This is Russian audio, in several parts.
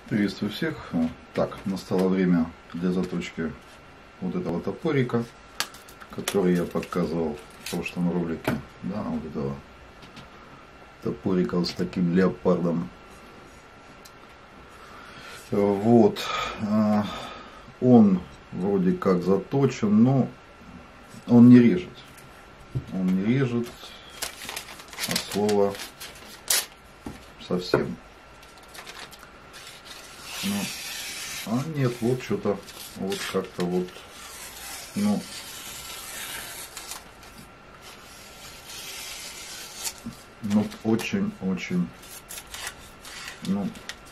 Приветствую всех. Так, настало время для заточки вот этого топорика, который я показывал в прошлом ролике. Да, вот этого топорика с таким леопардом. Вот. Он вроде как заточен, но он не режет. Он не режет от слова совсем. Ну, а нет, вот что-то, вот как-то вот, ну, очень, ну,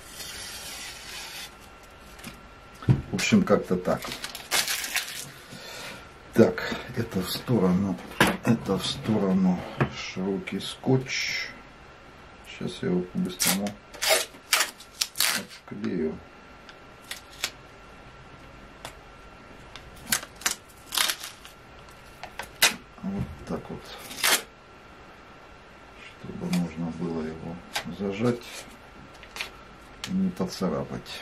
в общем, как-то так. Так, это в сторону широкий скотч. Сейчас я его по-быстрому отклею. Вот так вот, чтобы можно было его зажать и не поцарапать.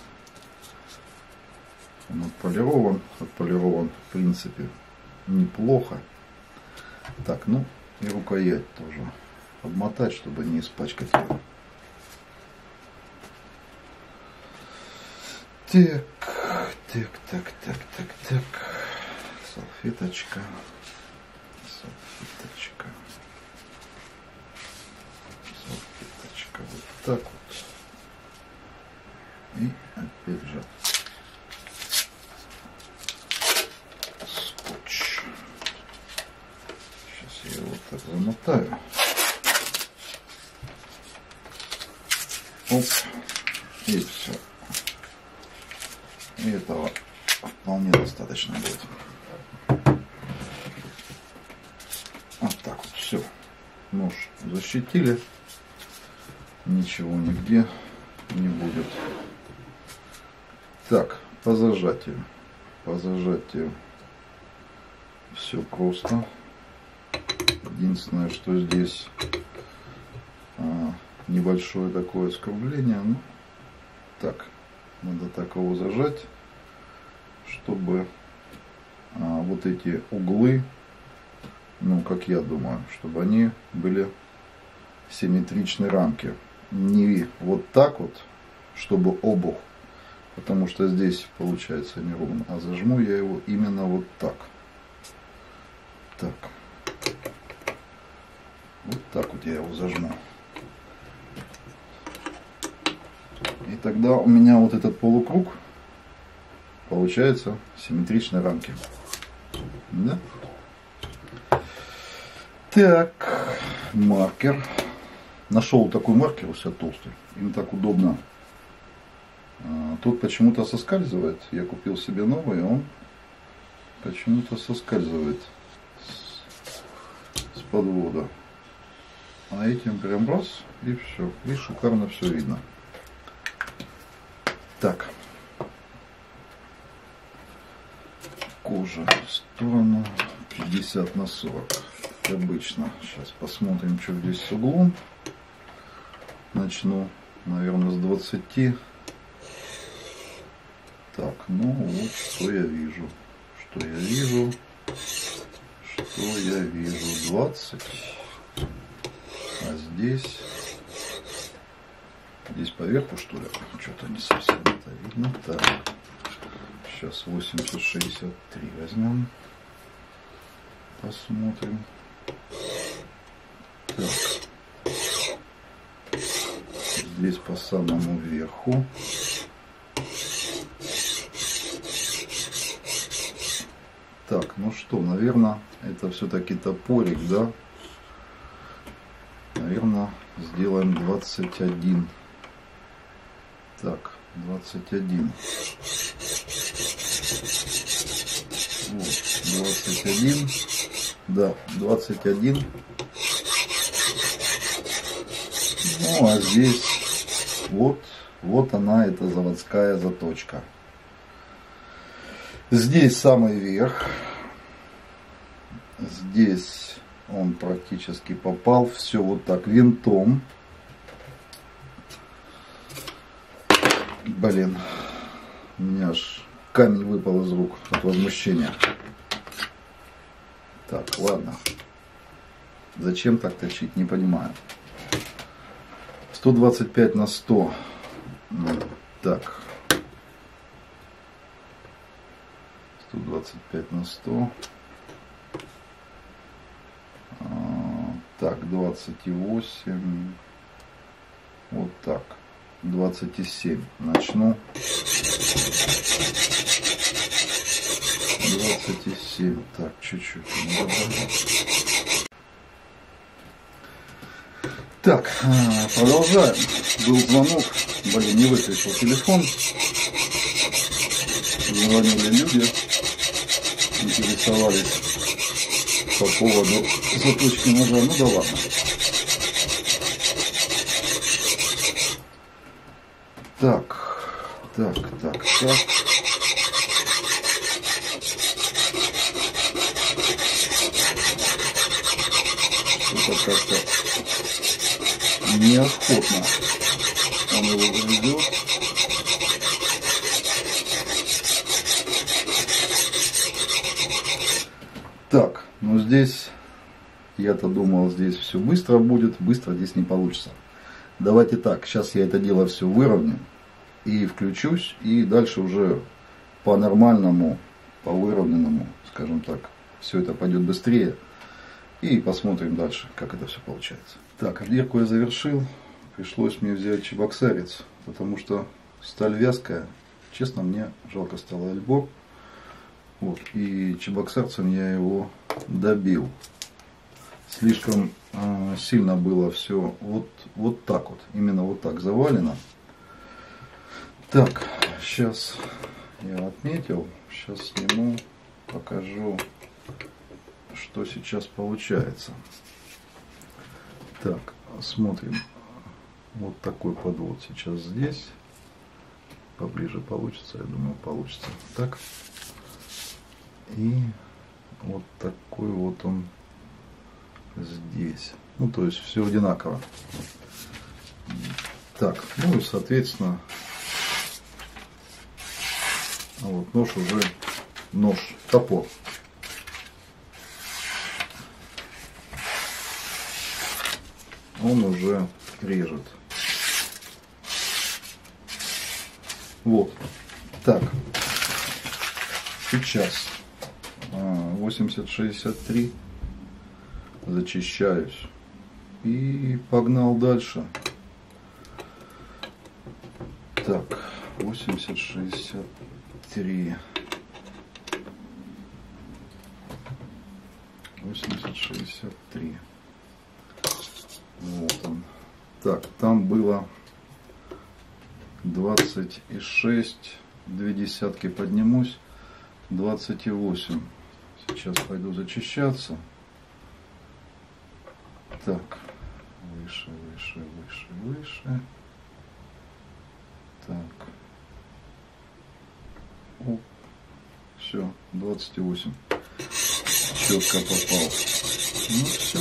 Он отполирован в принципе неплохо. Так, ну и рукоять тоже обмотать, чтобы не испачкать его. Так. Салфеточка. Вот так вот. И опять же скотч. Сейчас я его так замотаю. Оп. И все. И этого вполне достаточно будет. Вот так вот, все. Нож защитили. Ничего нигде не будет. Так, по зажатию. Все просто. Единственное, что здесь небольшое такое скругление. Ну, так. Надо так его зажать, чтобы вот эти углы, ну, как я думаю, чтобы они были симметричной рамки. Не вот так вот, чтобы обух, потому что здесь получается неровно, а зажму я его именно вот так. Так. Вот так вот я его зажму. И тогда у меня вот этот полукруг получается симметричной рамки. Да? Так, маркер. Нашел такой маркер у себя толстый. Им так удобно. Тут почему-то соскальзывает. Я купил себе новый, он почему-то соскальзывает с подвода. А этим прям раз и все. И шикарно все видно. Так, кожа в сторону 50 на 40, как обычно. Сейчас посмотрим, что здесь с углом. Начну, наверное, с 20. Так, ну вот, что я вижу. 20. А здесь поверху, что ли? Что-то не совсем это видно. Так, сейчас 80-63 возьмем. Посмотрим. Так. Здесь по самому верху. Так, ну что, наверное, это все-таки топорик, да? Наверное, сделаем 21. Так, 21. Вот, 21. Да, 21. Ну, а здесь вот она, эта заводская заточка. Здесь самый верх. Здесь он практически попал. Все вот так винтом. Блин, у меня аж камень выпал из рук от возмущения. Так, ладно. Зачем так точить, не понимаю. 125 на 100. Так. 125 на 100. Так, 28. Вот так. 27. Начну. 27. Так, чуть-чуть. Так, продолжаем. Был звонок. Блин, не выключил телефон. Звонили люди. Интересовались по поводу заточки ножа. Ну да ладно. Так. Это как-то неохотно он его заведет. Так, ну здесь, я-то думал, здесь все быстро будет, быстро здесь не получится. Давайте так, сейчас я это дело все выровняю и включусь, и дальше уже по-нормальному, по-выровненному, скажем так, все это пойдет быстрее. И посмотрим дальше, как это все получается. Так, отдирку я завершил. Пришлось мне взять чебоксарец, потому что сталь вязкая. Честно, мне жалко стало альбор. Вот, и чебоксарцем я его добил. Слишком сильно было все вот так вот. Именно вот так завалено. Так, сейчас я отметил. Сейчас сниму, покажу, что сейчас получается. Так, смотрим. Вот такой подвод сейчас здесь. Поближе получится, я думаю, получится. Так. И вот такой вот он здесь. Ну, то есть все одинаково. Так, ну и соответственно, вот нож уже, топор. Он уже режет. Вот. Так. Сейчас 80-63. Зачищаюсь. И погнал дальше. Так. 80-63. 80-63. Вот он. Так, там было 26, 2 десятки поднимусь, 28. Сейчас пойду зачищаться. Так, выше. Так. Оп. Все, 28. Четко попал. Ну все.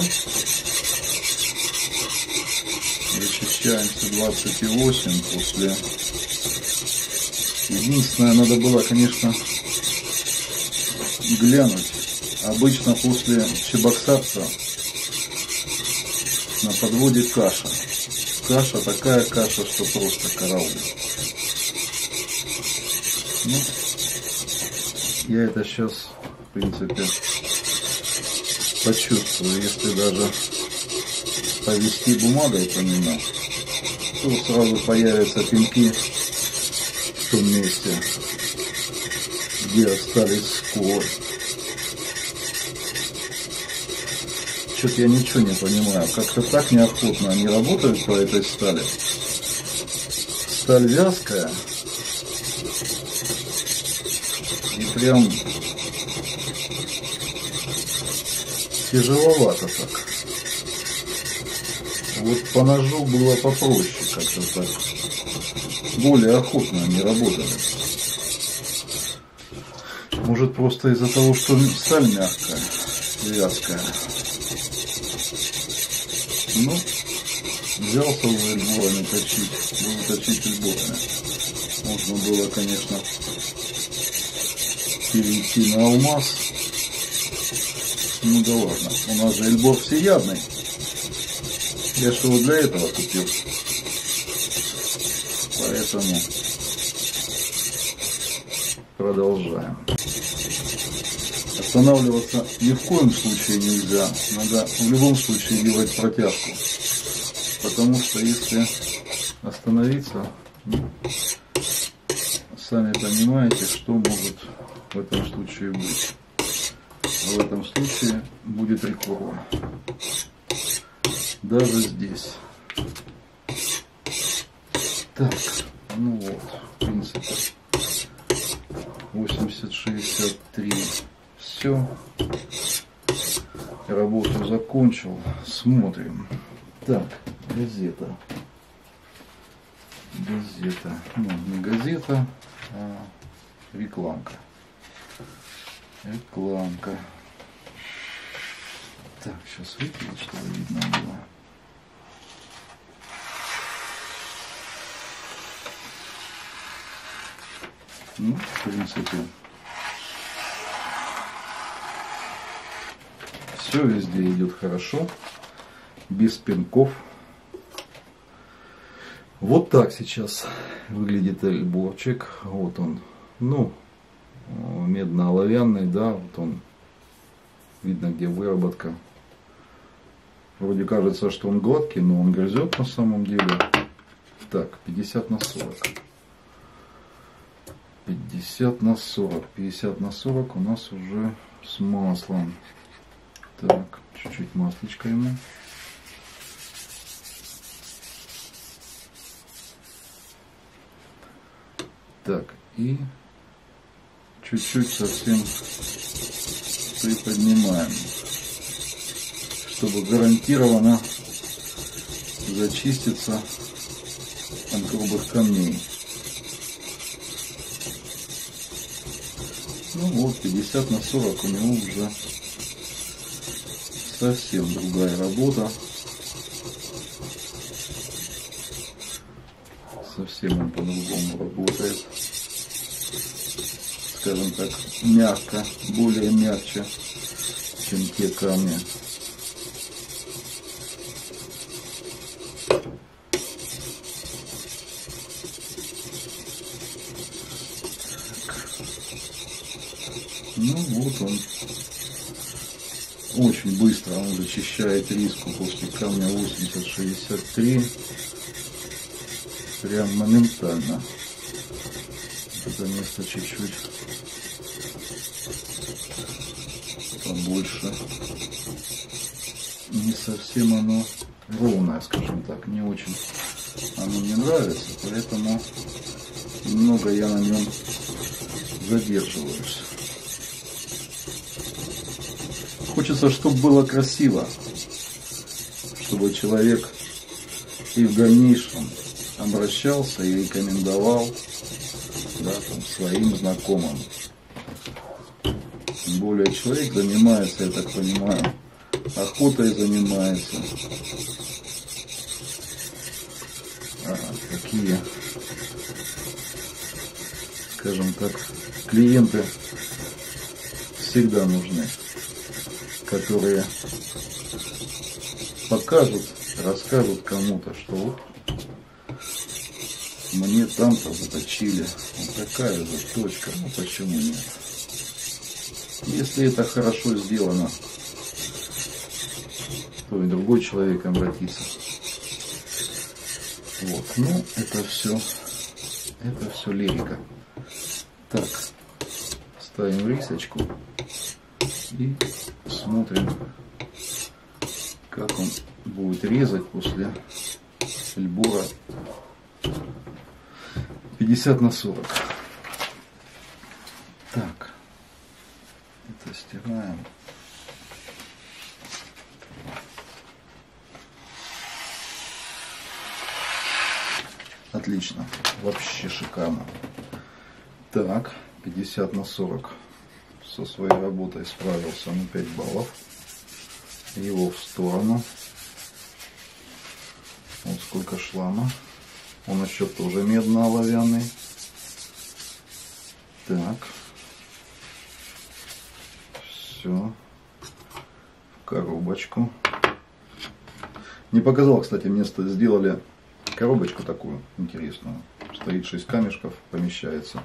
Зачищаемся 28 после. Единственное, надо было, конечно, глянуть. Обычно после чебоксарца на подводе каша. Каша, такая каша, что просто караул. Ну, я это сейчас, в принципе, почувствую. Если даже повести бумагой по нему, то сразу появятся пеньки в том месте, где остались сколы. Что-то я ничего не понимаю. Как-то так неохотно они работают по этой стали. Сталь вязкая. И прям тяжеловато так. Вот по ножу было попроще, как-то так. Более охотно они работали. Может, просто из-за того, что сталь мягкая, вязкая. Ну, взялся уже альборами точить, буду точить альборами. Можно было, конечно, перейти на алмаз. Ну да ладно, у нас же Эльбор всеядный. Я что вот для этого купил. Поэтому продолжаем. Останавливаться ни в коем случае нельзя. Надо в любом случае делать протяжку. Потому что если остановиться, сами понимаете, что может в этом случае быть. В этом случае будет рекорд. Даже здесь. Так, ну вот, в принципе, 80-63. Все. Работу закончил. Смотрим. Так, газета. Газета. Ну, не газета, а рекламка. Рекламка. Так, сейчас выпилить, чтобы видно было. Ну, в принципе, все везде идет хорошо, без пинков. Вот так сейчас выглядит эльборчик. Вот он, ну, медно-оловянный, да, вот он, видно, где выработка. Вроде кажется, что он гладкий, но он грызет на самом деле. Так, 50 на 40. 50 на 40. 50 на 40 у нас уже с маслом. Так, чуть-чуть маслечко ему. Так, и чуть-чуть совсем приподнимаем, чтобы гарантированно зачиститься от грубых камней. Ну вот, 50 на 40 у него уже совсем другая работа. Совсем он по-другому работает. Скажем так, мягко, более мягче, чем те камни. Ну вот он. Очень быстро он зачищает риску после камня 80-63. Прям моментально. Это место чуть-чуть побольше. Не совсем оно ровное, скажем так. Не очень оно мне нравится, поэтому немного я на нем задерживаюсь. Хочется, чтобы было красиво, чтобы человек и в дальнейшем обращался и рекомендовал, да, там, своим знакомым. Тем более человек занимается, я так понимаю, охотой занимается. Такие, скажем так, клиенты всегда нужны, которые покажут, расскажут кому-то, что вот мне там-то заточили, вот такая заточка, ну почему нет? Если это хорошо сделано, то и другой человек обратится. Вот, ну это все лирика. Так, ставим рисочку и смотрим, как он будет резать после эльбора 50 на 40. Так, это стираем. Отлично, вообще шикарно. Так, 50 на 40. Со своей работой справился на 5 баллов. Его в сторону. Вот сколько шлама. Он еще тоже медно-оловянный. Так. Все. В коробочку. Не показал, кстати, мне сделали коробочку такую интересную. Стоит 6 камешков, помещается.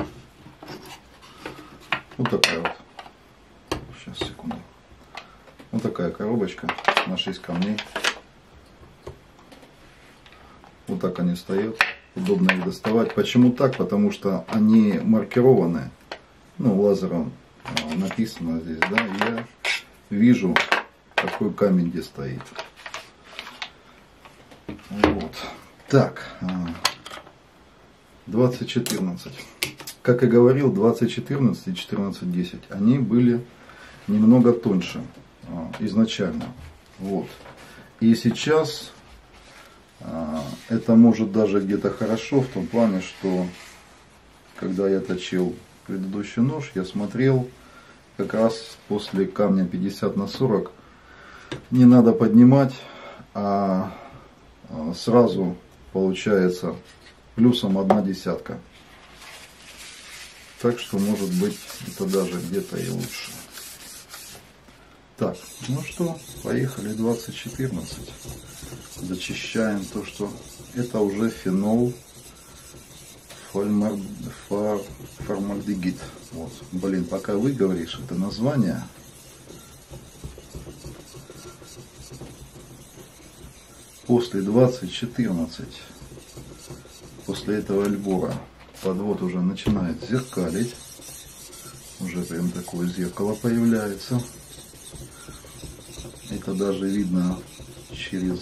Вот такая вот. Сейчас, секунду. Вот такая коробочка на 6 камней. Вот так они стоят. Удобно их доставать. Почему так? Потому что они маркированы. Ну, лазером написано здесь, да. Я вижу, какой камень где стоит. Вот. Так. 2014. Как и говорил, 2014 и 1410. Они были немного тоньше изначально. Вот. И сейчас это может даже где-то хорошо в том плане, что когда я точил предыдущий нож, я смотрел как раз после камня 50 на 40 не надо поднимать, а сразу получается плюсом 1/10. Так что может быть это даже где-то и лучше. Так, ну что, поехали 2014. Зачищаем то, что это уже фенол формальдегид. Вот. Блин, пока вы говоришь это название. После 2014, после этого альбора, подвод уже начинает зеркалить. Уже прям такое зеркало появляется. Это даже видно через,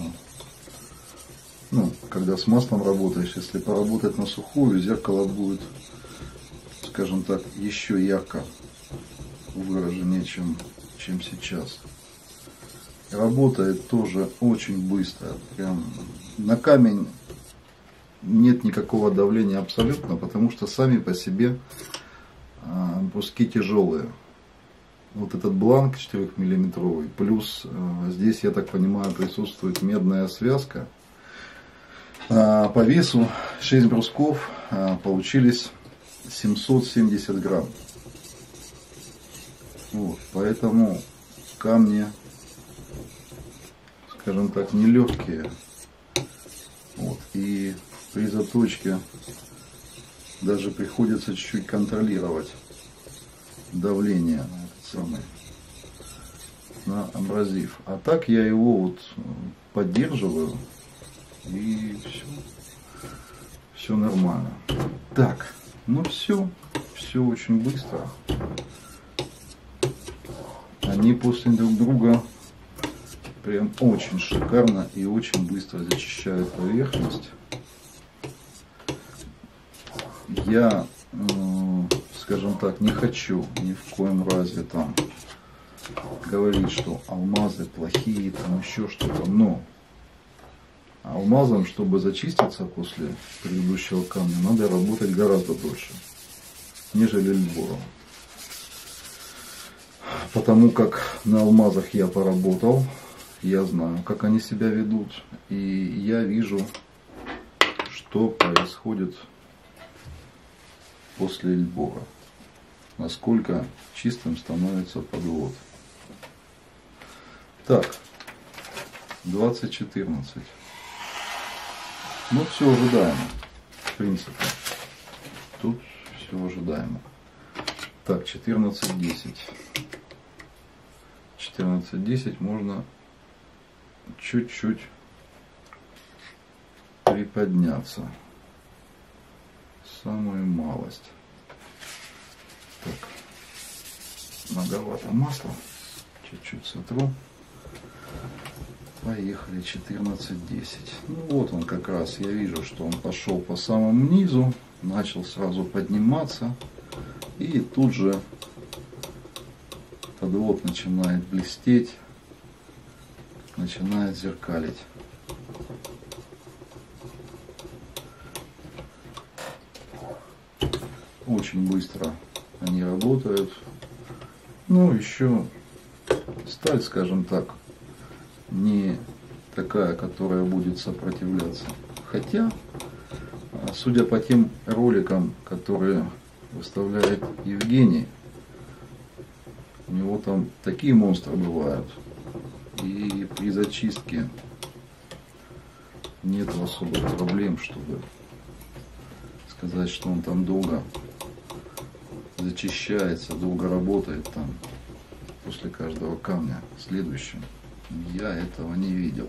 ну, когда с маслом работаешь, если поработать на сухую, зеркало будет, скажем так, еще ярко выраженнее, чем сейчас. Работает тоже очень быстро. Прям на камень нет никакого давления абсолютно, потому что сами по себе бруски тяжелые. Вот этот бланк 4-миллиметровый, плюс здесь, я так понимаю, присутствует медная связка. По весу 6 брусков получились 770 грамм. Вот, поэтому камни, скажем так, нелегкие. Вот, и при заточке даже приходится чуть-чуть контролировать давление на абразив. А так я его вот поддерживаю, и все нормально. Так, ну все очень быстро. Они после друг друга прям очень шикарно и очень быстро зачищают поверхность. Я, скажем так, не хочу ни в коем разе там говорить, что алмазы плохие, там еще что-то, но алмазом, чтобы зачиститься после предыдущего камня, надо работать гораздо дольше, нежели альбором. Потому как на алмазах я поработал, я знаю, как они себя ведут, и я вижу, что происходит после альбора, насколько чистым становится подвод. Так, 2014. Ну, все ожидаемо, в принципе. Тут все ожидаемо. Так, 14.10. 14.10 можно чуть-чуть приподняться. Самую малость. Так, многовато масла. Чуть-чуть сотру. Поехали, 14.10. Ну вот он как раз, я вижу, что он пошел по самому низу, начал сразу подниматься, и тут же подвод начинает блестеть, начинает зеркалить. Очень быстро они работают. Ну, еще сталь, скажем так, не такая, которая будет сопротивляться. Хотя, судя по тем роликам, которые выставляет Евгений. У него там такие монстры бывают. И при зачистке нет особых проблем, чтобы сказать, что он там долго зачищается, долго работает там после каждого камня следующим. Я этого не видел.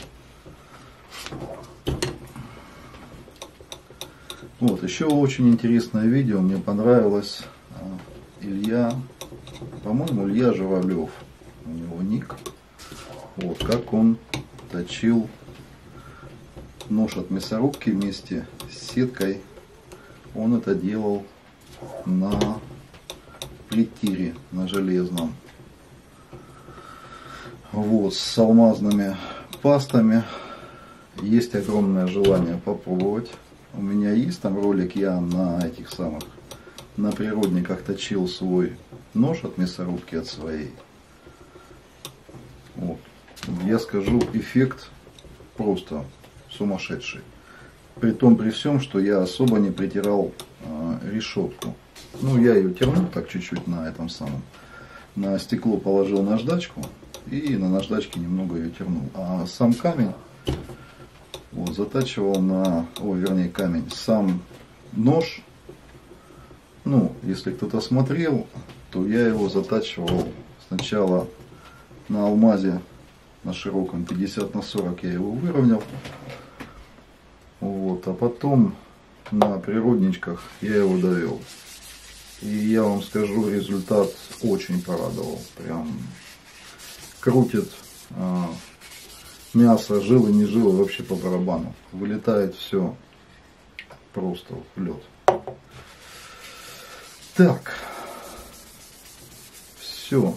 Вот, еще очень интересное видео, мне понравилось. Илья, по-моему, Илья Журавлев, у него ник. Вот, как он точил нож от мясорубки вместе с сеткой. Он это делал на плетире, на железном. Вот, с алмазными пастами. Есть огромное желание попробовать. У меня есть там ролик, я на этих самых, на природниках точил свой нож от мясорубки, от своей. Вот. Я скажу, эффект просто сумасшедший. При том, при всем, что я особо не притирал решетку. Ну, я ее тернул так чуть-чуть на этом самом. На стекло положил наждачку и на наждачке немного ее тернул. А сам камень вот, затачивал на, вернее камень, сам нож. Ну, если кто-то смотрел, то я его затачивал сначала на алмазе, на широком 50/40 я его выровнял. Вот, а потом на природничках я его довел. И я вам скажу, результат очень порадовал. Прям крутит мясо, жилы, не жилы, вообще по барабану. Вылетает все просто в лед. Так, все,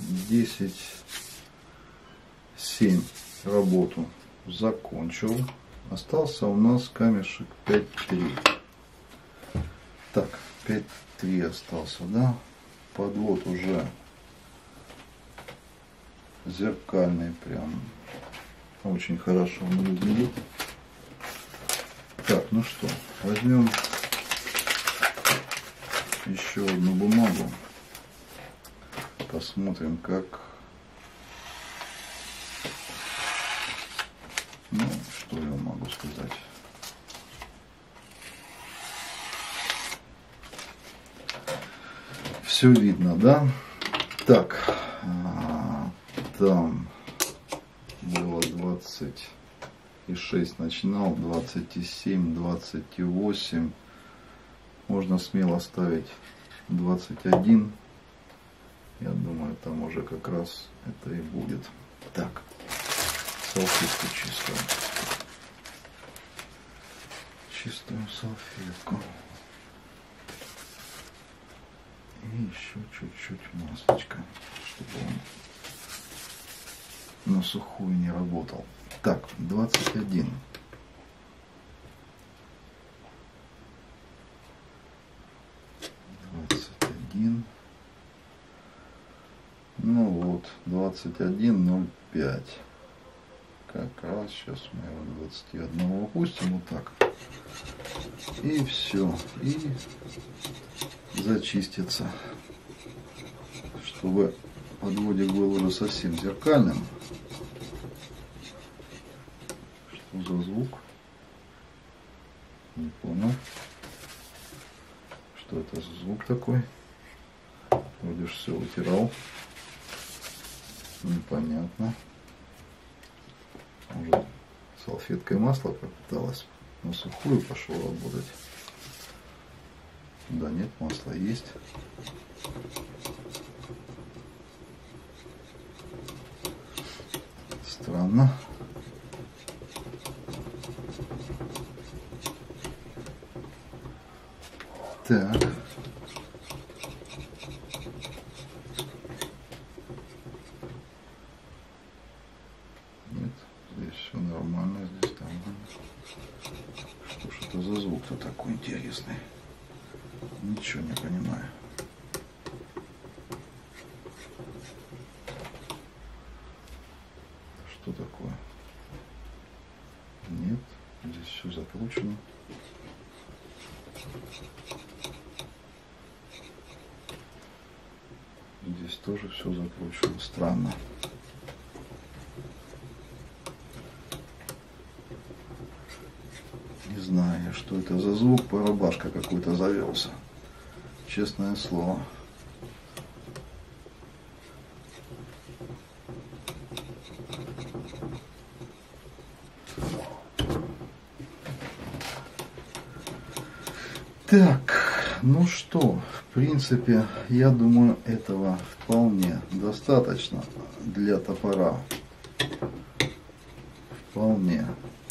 10:07 работу закончил. Остался у нас камешек 5,3. Так, 5,3 остался, да? Подвод уже зеркальный, прям очень хорошо выглядит. Так, ну что, возьмем еще одну бумагу, посмотрим, как, ну, что я могу сказать. Все видно, да? Так, там было 20,6 начинал, 20,7, 20,8. Можно смело ставить 21. Я думаю, там уже как раз это и будет. Так, салфетку чистую. Чистую салфетку. И еще чуть-чуть маслечка, чтобы он на сухую не работал. Так, 21. 21. Ну вот, 21,05. Как раз сейчас мы его 21 опустим, вот так. И все. И зачистится. Чтобы подводик был уже совсем зеркальным. Что за звук? Не понял. Что это за звук такой? Вроде все вытирал. Непонятно. Уже салфеткой масло пропиталось. На сухую пошел работать. Да нет, масло есть. Странно. Так. Нет, здесь все нормально, здесь там. Что ж это за звук-то такой интересный? Ничего не понимаю. Что такое? Нет, здесь все закручено. тоже все закручиваю. Странно. Не знаю, что это за звук. Барабашка какой-то завелся. Честное слово. Так, ну что, в принципе, я думаю, этого вполне достаточно для топора. Вполне.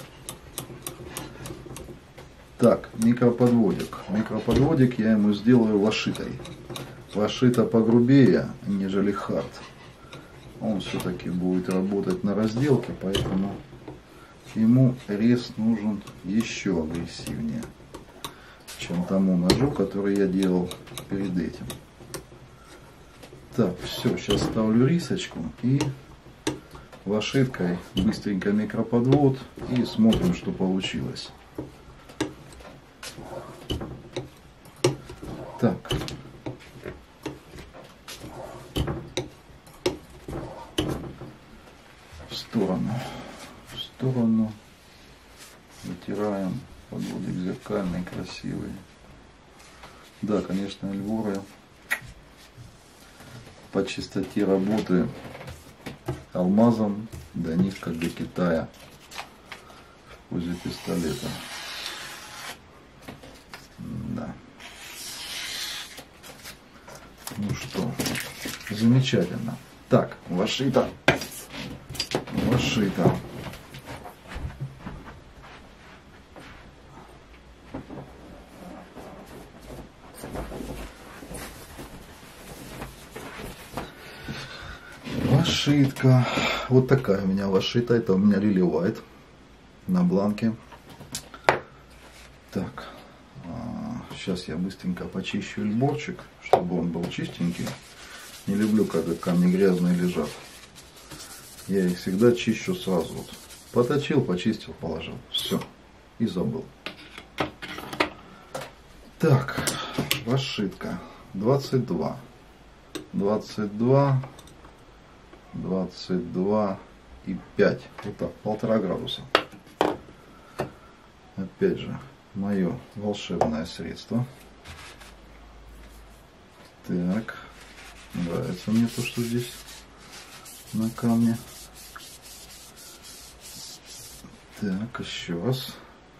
Так, микроподводик. Микроподводик я ему сделаю вашитой. Вашита погрубее, нежели хард. Он все-таки будет работать на разделке, поэтому ему рез нужен еще агрессивнее, чем тому ножу, который я делал перед этим. Так, все, сейчас ставлю рисочку и вашиткой быстренько микроподвод и смотрим, что получилось. Так. В сторону вытираем. Подводик зеркальный, красивый. Да, конечно, Эльворы по чистоте работы алмазом до них как до Китая в позе пистолета. Да. Ну что, замечательно. Так, вашита. Вашита. Вашитка. Вот такая у меня вашита. Это у меня Lily White на бланке. Так. Сейчас я быстренько почищу эльборчик, чтобы он был чистенький. Не люблю, когда камни грязные лежат. Я их всегда чищу сразу. Вот. Поточил, почистил, положил. Все. И забыл. Так. Вашитка. 22. 22. 22 и 5. Вот так, 1,5 градуса. Опять же, мое волшебное средство. Так. Нравится мне то, что здесь на камне. Так, еще раз.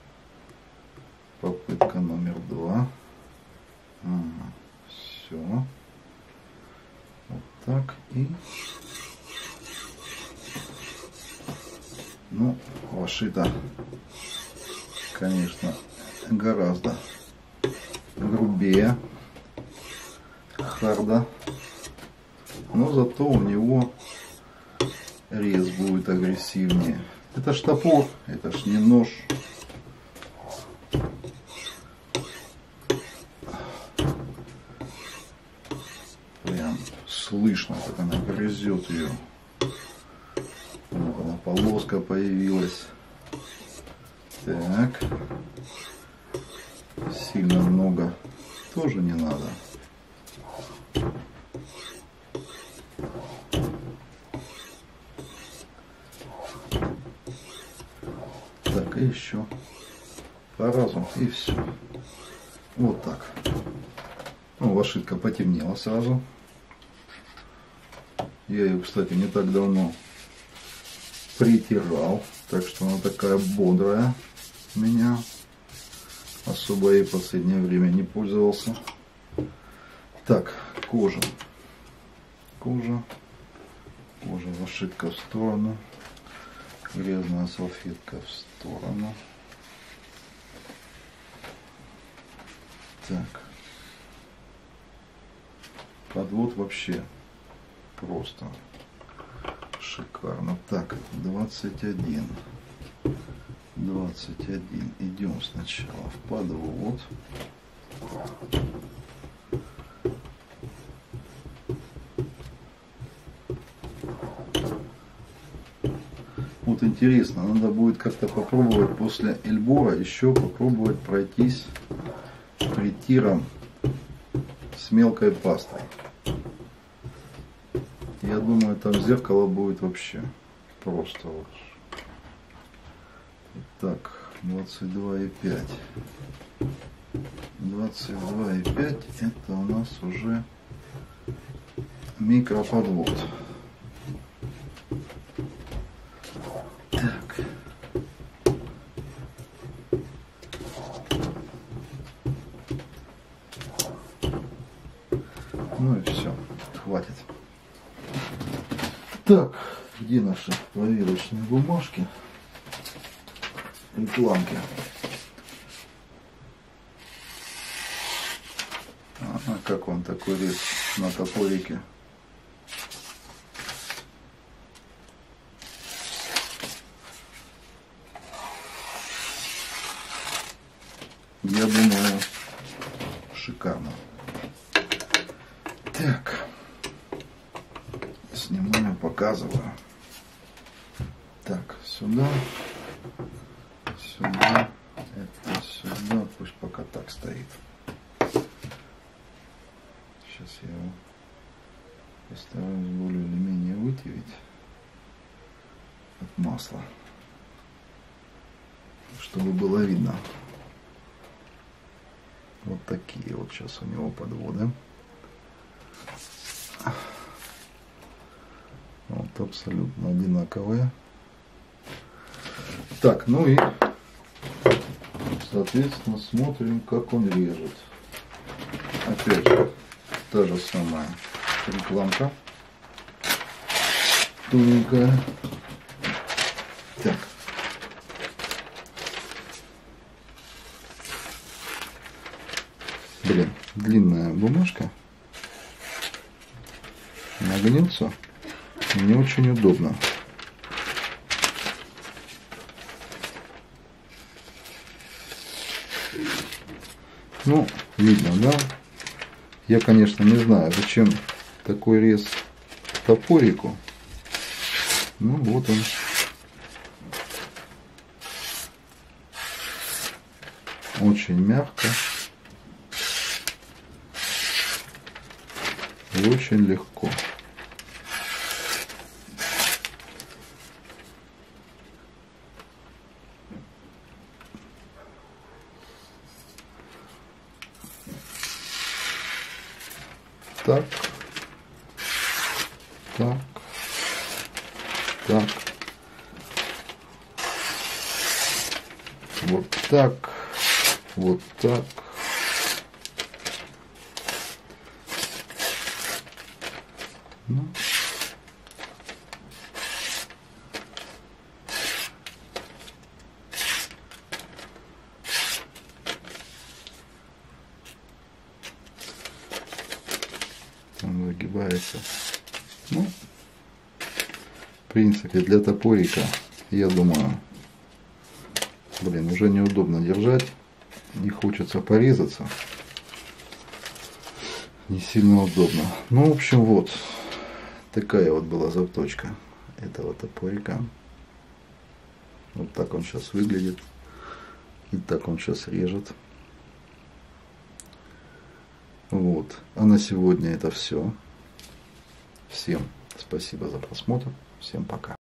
Попытка номер 2. Все. Вот так и... Ну, вашита, конечно, гораздо грубее харда, но зато у него рез будет агрессивнее. Это ж топор, это ж не нож. Прям слышно, как она грызет ее. Вот она, полоска появилась. Так. Сильно много тоже не надо. Так, и еще по разу, и все. Вот так. Ну, вашитка потемнела сразу. Я ее, кстати, не так давно притирал, так что она такая бодрая у меня. Особо ей в последнее время не пользовался. Так, кожа. Кожа, вашитка в сторону. Грязная салфетка в сторону. Так. Подвод вообще просто шикарно. Так, 21. 21. Идем сначала в подвод. Вот интересно, надо будет как-то попробовать после Эльбора еще попробовать пройтись притиром с мелкой пастой. Я думаю, там зеркало будет вообще просто вот. Так, 22,5. 22,5 это у нас уже микроподвод. Так. Ну и все, хватит. Так, где наши проверочные бумажки? Рекламки. Ага, как вам такой рез на топорике? Я думаю, шикарно. Так, снимаю, показываю. Так, сюда, сюда, это сюда, пусть пока так стоит. Сейчас я его постараюсь более или менее вытереть от масла, чтобы было видно. Вот такие вот сейчас у него подводы. Вот абсолютно одинаковые. Так, ну и соответственно смотрим, как он режет. Опять же, та же самая рекламка тоненькая. Так. Блин, длинная бумажка. Нагнется. Не очень удобно. Ну, видно, да? Я, конечно, не знаю, зачем такой рез топорику. Ну, вот он. Очень мягко. И очень легко. Так, так, так, вот так, вот так. Ну. Он загибается. Ну, в принципе, для топорика, я думаю, блин, уже неудобно держать, не хочется порезаться, не сильно удобно. Ну, в общем, вот такая вот была заточка этого топорика. Вот так он сейчас выглядит, и так он сейчас режет. Вот. А на сегодня это все. Всем спасибо за просмотр. Всем пока.